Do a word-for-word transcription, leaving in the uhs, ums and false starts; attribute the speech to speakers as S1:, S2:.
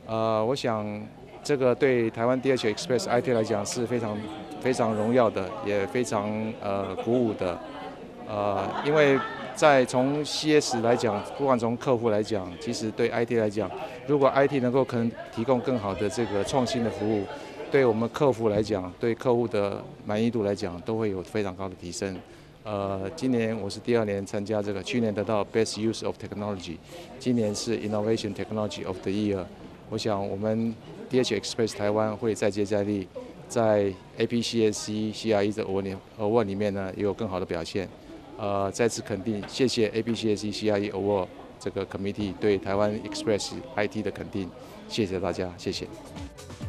S1: 呃，我想这个对台湾 D H L Express I T 来讲是非常非常荣耀的，也非常呃鼓舞的。呃，因为在从 C S 来讲，不管从客户来讲，其实对 I T 来讲，如果 I T 能够可能提供更好的这个创新的服务，对我们客户来讲，对客户的满意度来讲，都会有非常高的提升。呃，今年我是第二年参加这个，去年得到 Best Use of Technology， 今年是 Innovation Technology of the Year。我想我们 D H L Express 台湾会再接再厉，在 A P C S C、C R E 的 Award 里面呢，也有更好的表现。呃，再次肯定，谢谢 A P C S C、C R E Award 这个 Committee 对台湾 Express I T 的肯定，谢谢大家，谢谢。